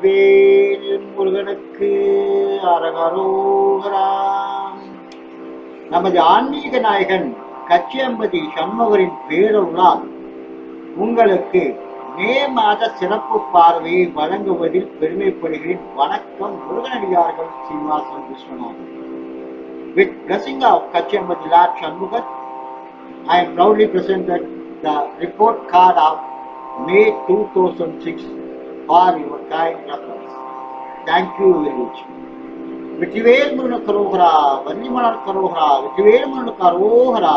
வெற்றிவேல் முருகனுக்கு அரகரோகரா. நமது ஆன்மீக நாயகன் கச்சியம்பதி சண்முகரின் பேரருளால் உங்களுக்கு மே மாத சிறப்பு பார்வையை வழங்குவதில் பெருமைப்படுகிறேன். வணக்கம் முருகனடியார்கள் Srinivasan Viswanathan. With blessing of Kachiyambadi Lord Shanmugar, I am proudly presented the report card of May 2006 for your kind reference. Thank you very much. Vetrivel முருகனுக்கு அரோகரா, வன்னிமலருக்கு அரோகரா, வெற்றிவேல் முருகனுக்கு அரோகரா.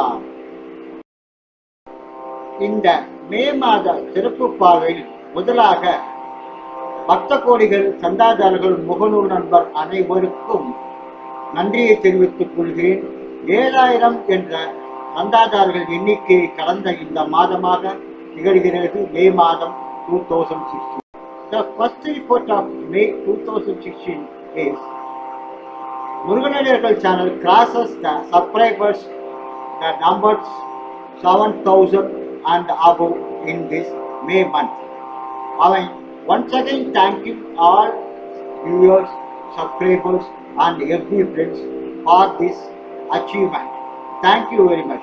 இந்த மே மாத சிறப்பு பார்வையில் முதலாக பக்த கோடிகள், சந்தாதாரர்கள், முகநூல் நண்பர் அனைவருக்கும் நன்றியை தெரிவித்துக் கொள்கிறேன். 7000 என்ற சந்தாதாரர்கள் எண்ணிக்கையை கடந்த இந்த மாதமாக திகழ்கிறது மே மாதம் 2016. The first report of May 2016 is Muruganadiyakkal channel crosses the subscribers the numbers 7,000 and above in this May month. I once again thank you all viewers, subscribers and FB friends for this achievement. Thank you very much.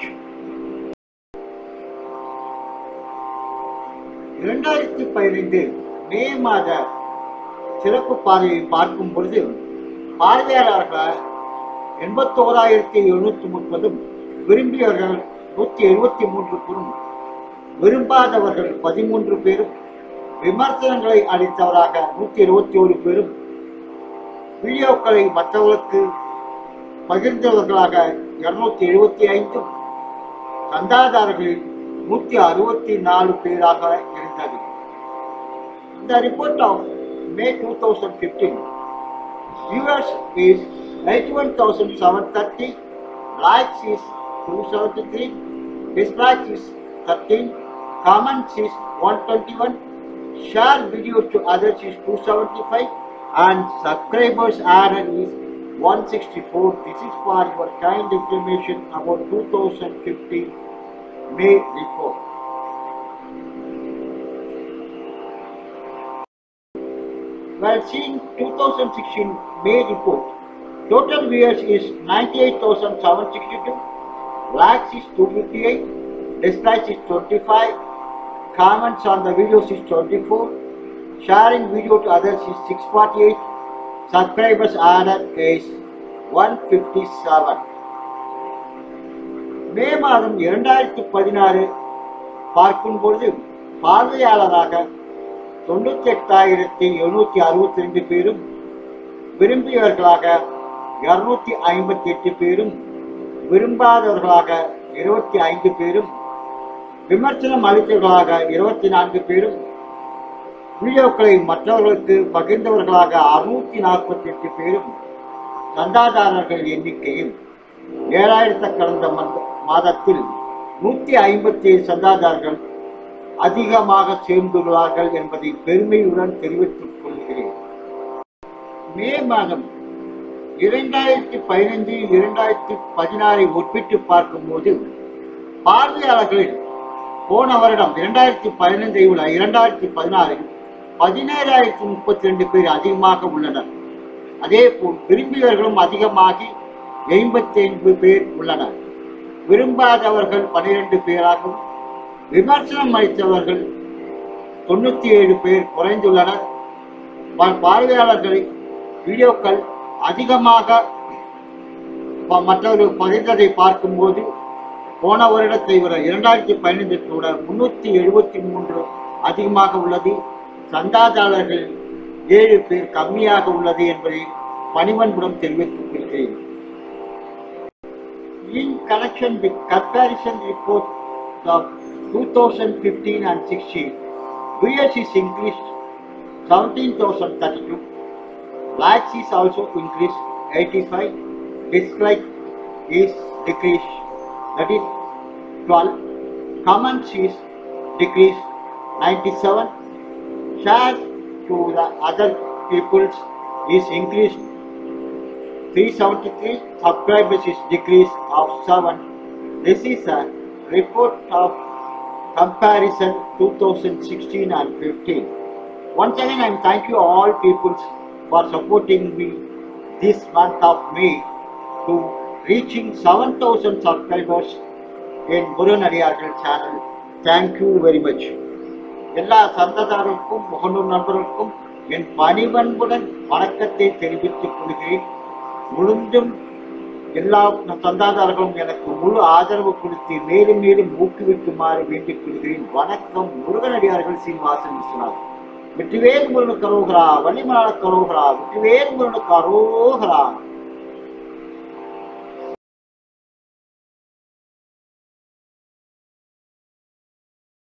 2015 மே மாத சிறப்பு பார்வையை பார்க்கும் பொழுது பார்வையாளர்கள் 81,730, விரும்பியவர்கள் 173 பேரும், விரும்பாதவர்கள் 13 பேரும், விமர்சனங்களை அளித்தவராக 121 பேரும், வீடியோக்களை மற்றவர்களுக்கு பகிர்ந்தவர்களாக 275, சந்தாதாரர்களில் 164 பேராக இருந்தது. The report of May 2015 viewers is 81,730, likes is 273, dislikes is 13, comments is 121, share videos to others is 275 and subscribers added is 164. This is for your kind information about 2015 May report. While seeing 2016 May report, total viewers is 98,762, likes is 258, dislikes is 25, comments on the videos is 24, sharing video to others is 648, subscribers added is 157. மே மாதம் 2016 பார்க்கும் பொழுது பார்வையாளராக 98,762 பேரும், விரும்பியவர்களாக 258 பேரும், விரும்பாதவர்களாக 25 பேரும், விமர்சனம் அளித்தவர்களாக 24 பேரும், வீடியோக்களை மற்றவர்களுக்கு பகிர்ந்தவர்களாக 648 பேரும், சந்தாதாரர்கள் எண்ணிக்கையில் 7000 கடந்த மாதத்தில் 157 சந்தாதாரர்கள் அதிகமாக சேர்ந்துள்ளார்கள் என்பதை பெருமையுடன் தெரிவித்துக் கொள்கிறேன். மே மாதம் 2015 2016 ஒப்பிட்டு பார்க்கும்போது பார்வையாளர்களில் போன வருடம் 2015 விட 2016 17,032 பேர் அதிகமாக உள்ளனர். அதேபோல் விரும்பியவர்களும் அதிகமாகி 85 பேர் உள்ளனர். விரும்பாதவர்கள் 12 பேராகவும், விமர்சனம் அளித்தவர்கள் 97 பேர் குறைந்துள்ளனர். பார்வையாளர்களை வீடியோக்கள் அதிகமாக மற்றவர்கள் பகிர்ந்ததை பார்க்கும்போது போன வருடத்தை விட 2015 கூட 373 அதிகமாக உள்ளது. சந்தாதாரர்கள் 7 பேர் கம்மியாக உள்ளது என்பதை பணிவன்புடன் தெரிவித்துக் கொள்கிறேன். In connection with comparison report of 2015 and 16, viewers is increased 17,032, likes is also increased 85, dislike is decreased, that is 12, comments is decreased 97, share to the other peoples is increased 373, subscribers is decrease of 7. This is a report of comparison 2016 and 15. Once again, I thank you all people for supporting me this month of May to reaching 7,000 subscribers in Muruganadiyargal channel. Thank you very much. எல்லா சந்ததாரருக்கும் முகநூல் நண்பர்களுக்கும் என் பணிவன்புடன் வணக்கத்தை தெரிவித்துக் கொள்கிறேன். முடிந்தும் எல்லா சந்தாதாரர்களும் எனக்கு முழு ஆதரவு கொடுத்து மேலும் மேலும் ஊக்குவிக்குமாறு வேண்டிக் கொள்கிறேன். வணக்கம். முருகனடியார்கள் சீனிவாசன் விஸ்வநாத். வெற்றிவேல் முருகனுக்கு அரோகரா, வள்ளிமலாள கரோகரா, வெற்றிவேல் முருகனுக்கு அரோகரா.